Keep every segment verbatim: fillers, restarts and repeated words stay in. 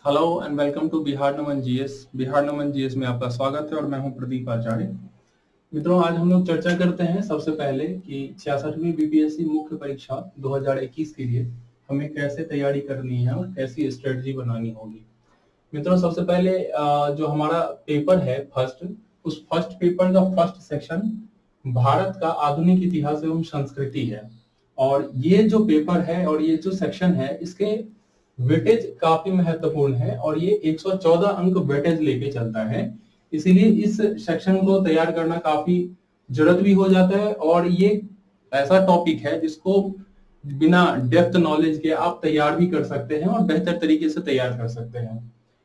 Hello and welcome to Bihar Naman GS. Bihar Naman GS में आपका स्वागत है और मैं हूं प्रदीप आचार्य। मित्रों, आज हम लोग चर्चा करते हैं सबसे पहले कि छियासठवीं बीपीएससी मुख्य परीक्षा दो हज़ार इक्कीस के लिए हमें कैसे तैयारी करनी है और कैसी स्ट्रेटजी बनानी होगी। मित्रों, सबसे पहले जो हमारा पेपर है फर्स्ट, उस फर्स्ट पेपर का फर्स्ट सेक्शन भारत का आधुनिक इतिहास एवं संस्कृति है। और ये जो पेपर है और ये जो सेक्शन है, इसके वेटेज काफी महत्वपूर्ण है और ये एक सौ चौदह अंक वेटेज लेके चलता है। इसीलिए इस सेक्शन को तैयार करना काफी जरूरत भी हो जाता है और ये ऐसा टॉपिक है जिसको बिना डेप्थ नॉलेज के आप तैयार भी कर सकते हैं और बेहतर तरीके से तैयार कर सकते हैं।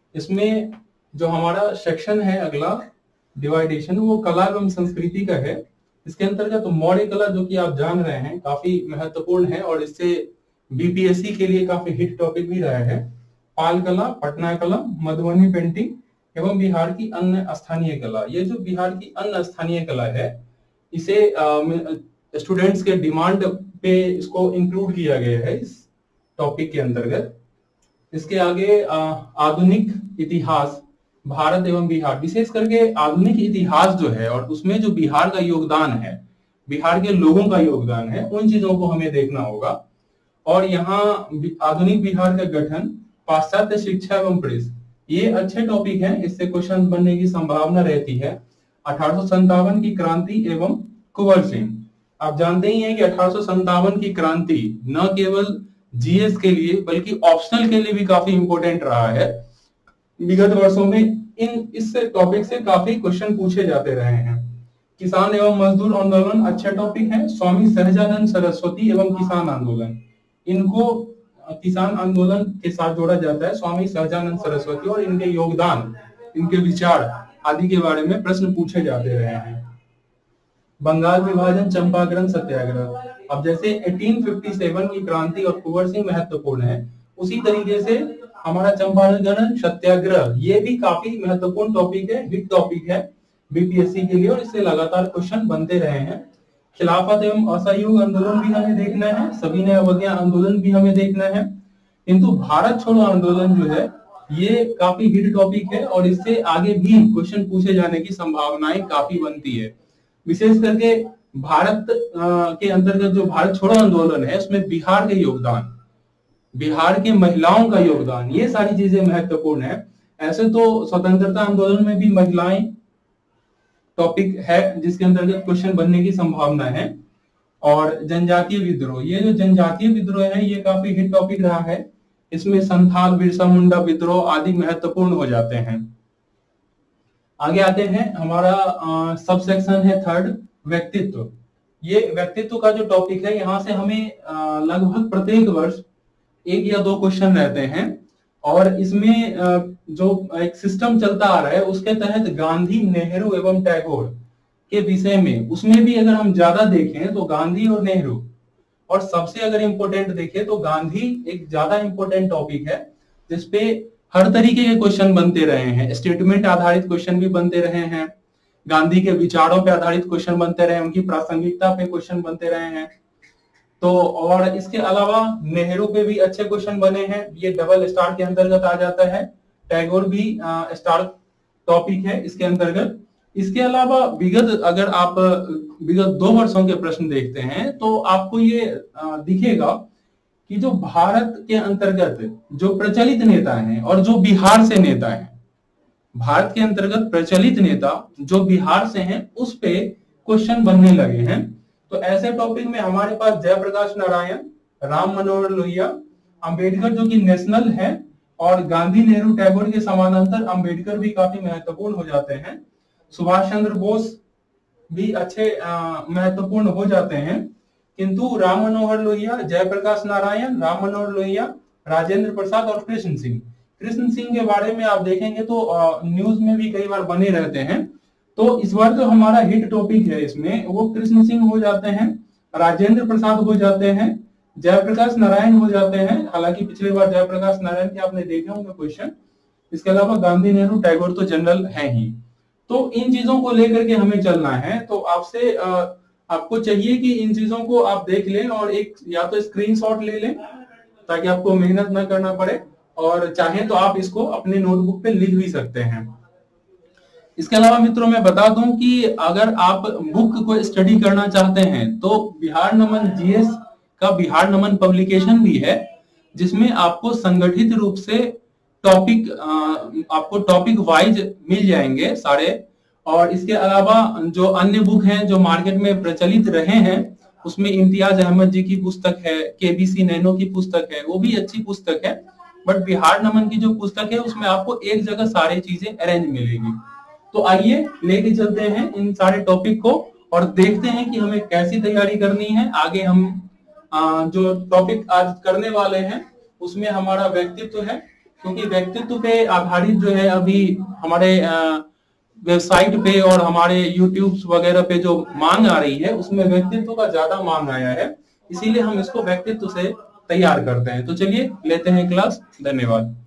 इसमें जो हमारा सेक्शन है अगला डिवाइडेशन, वो कला एवं संस्कृति का है। इसके अंतर्गत तो मौर्य कला, जो कि आप जान रहे हैं, काफी महत्वपूर्ण है और इससे बीपीएससी के लिए काफी हिट टॉपिक भी रहा है। पाल कला, पटना कला, मधुबनी पेंटिंग एवं बिहार की अन्य स्थानीय कला। ये जो बिहार की अन्य स्थानीय कला है, इसे स्टूडेंट्स के डिमांड पे इसको इंक्लूड किया गया है इस टॉपिक के अंतर्गत। इसके आगे आधुनिक इतिहास भारत एवं बिहार, विशेष करके आधुनिक इतिहास जो है और उसमें जो बिहार का योगदान है, बिहार के लोगों का योगदान है, उन चीजों को हमें देखना होगा। और यहाँ आधुनिक बिहार का गठन, पाश्चात्य शिक्षा एवं प्रेस, ये अच्छे टॉपिक हैं, इससे क्वेश्चन बनने की संभावना रहती है। अठारह सौ संतावन की क्रांति एवं कुंवर सिंह, आप जानते ही हैं कि अठारह सौ संतावन की क्रांति न केवल जीएस के लिए बल्कि ऑप्शनल के लिए भी काफी इंपोर्टेंट रहा है। विगत वर्षों में इन इस टॉपिक से काफी क्वेश्चन पूछे जाते रहे हैं। किसान एवं मजदूर आंदोलन अच्छा टॉपिक है। स्वामी सहजानंद सरस्वती एवं किसान आंदोलन, इनको किसान आंदोलन के साथ जोड़ा जाता है। स्वामी सहजानंद सरस्वती और इनके योगदान, इनके विचार आदि के बारे में प्रश्न पूछे जाते रहे हैं। बंगाल विभाजन, चंपारण सत्याग्रह, अब जैसे अठारह सौ सत्तावन की क्रांति और कुंवर सिंह महत्वपूर्ण है, उसी तरीके से हमारा चंपारण सत्याग्रह ये भी काफी महत्वपूर्ण टॉपिक है, हिट टॉपिक है बीपीएससी के लिए और इससे लगातार क्वेश्चन बनते रहे हैं। खिलाफत एवं असहयोग आंदोलन भी हमें देखना है, सविनय अवज्ञा आंदोलन भी हमें देखना है। किंतु भारत छोड़ो आंदोलन जो है ये काफी हिट टॉपिक है और इससे आगे भी क्वेश्चन पूछे जाने की संभावनाएं काफी बनती है। विशेष करके भारत के अंतर्गत जो भारत छोड़ो आंदोलन है, उसमें बिहार के योगदान, बिहार के महिलाओं का योगदान, ये सारी चीजें महत्वपूर्ण है। ऐसे तो स्वतंत्रता आंदोलन में भी महिलाएं टॉपिक है जिसके अंतर्गत क्वेश्चन बनने की संभावना है। और जनजातीय विद्रोह, ये जो जनजातीय विद्रोह है ये काफी हिट टॉपिक रहा है। इसमें संथाल, बिरसा मुंडा विद्रोह आदि महत्वपूर्ण हो जाते हैं। आगे आते हैं, हमारा सब सेक्शन है थर्ड, व्यक्तित्व। ये व्यक्तित्व का जो टॉपिक है, यहाँ से हमें लगभग प्रत्येक वर्ष एक या दो क्वेश्चन रहते हैं और इसमें जो एक सिस्टम चलता आ रहा है उसके तहत गांधी, नेहरू एवं टैगोर के विषय में, उसमें भी अगर हम ज्यादा देखें तो गांधी और नेहरू, और सबसे अगर इंपॉर्टेंट देखें तो गांधी एक ज्यादा इंपॉर्टेंट टॉपिक है जिसपे हर तरीके के क्वेश्चन बनते रहे हैं। स्टेटमेंट आधारित क्वेश्चन भी बनते रहे हैं, गांधी के विचारों पर आधारित क्वेश्चन बनते रहे, उनकी प्रासंगिकता पे क्वेश्चन बनते रहे हैं। तो और इसके अलावा नेहरू पे भी अच्छे क्वेश्चन बने हैं, ये डबल स्टार के अंतर्गत आ जाता है। टैगोर भी स्टार टॉपिक है इसके अंतर्गत। इसके अलावा विगत अगर आप विगत दो वर्षों के प्रश्न देखते हैं तो आपको ये दिखेगा कि जो भारत के अंतर्गत जो प्रचलित नेता हैं और जो बिहार से नेता हैं, भारत के अंतर्गत प्रचलित नेता जो बिहार से हैं उस पे क्वेश्चन बनने लगे हैं। तो ऐसे टॉपिक में हमारे पास जयप्रकाश नारायण, राम मनोहर लोहिया, अंबेडकर जो कि नेशनल है, और गांधी, नेहरू, टैगोर के समानांतर अंबेडकर भी काफी महत्वपूर्ण हो जाते हैं। सुभाष चंद्र बोस भी अच्छे महत्वपूर्ण हो जाते हैं। किंतु राम मनोहर लोहिया, जयप्रकाश नारायण, राम मनोहर लोहिया, राजेंद्र प्रसाद और कृष्ण सिंह, कृष्ण सिंह के बारे में आप देखेंगे तो न्यूज में भी कई बार बने रहते हैं। तो इस बार जो हमारा हिट टॉपिक है इसमें वो कृष्ण सिंह हो जाते हैं, राजेंद्र प्रसाद हो जाते हैं, जयप्रकाश नारायण हो जाते हैं। हालांकि पिछली बार जयप्रकाश नारायण के आपने देखे होंगे क्वेश्चन। इसके अलावा गांधी, नेहरू, टैगोर तो जनरल है ही। तो इन चीजों को लेकर के हमें चलना है। तो आपसे आपको चाहिए कि इन चीजों को आप देख लें और एक या तो स्क्रीनशॉट ले लें ताकि आपको मेहनत न करना पड़े, और चाहें तो आप इसको अपने नोटबुक पे लिख भी सकते हैं। इसके अलावा मित्रों मैं बता दूं कि अगर आप बुक को स्टडी करना चाहते हैं तो बिहार नमन जीएस का बिहार नमन पब्लिकेशन भी है, जिसमें आपको संगठित रूप से टॉपिक आपको टॉपिक वाइज मिल जाएंगे सारे। और इसके अलावा जो अन्य बुक हैं जो मार्केट में प्रचलित रहे हैं, उसमें इम्तियाज अहमद जी की पुस्तक है, केबीसी नैनो की पुस्तक है, वो भी अच्छी पुस्तक है। बट बिहार नमन की जो पुस्तक है उसमें आपको एक जगह सारी चीजें अरेंज मिलेगी। तो आइए लेके चलते हैं इन सारे टॉपिक को और देखते हैं कि हमें कैसी तैयारी करनी है। आगे हम आ, जो टॉपिक आज करने वाले हैं उसमें हमारा व्यक्तित्व है, क्योंकि व्यक्तित्व पे आधारित जो है अभी हमारे वेबसाइट पे और हमारे यूट्यूब वगैरह पे जो मांग आ रही है उसमें व्यक्तित्व का ज्यादा मांग आया है, इसीलिए हम इसको व्यक्तित्व से तैयार करते हैं। तो चलिए लेते हैं क्लास। धन्यवाद।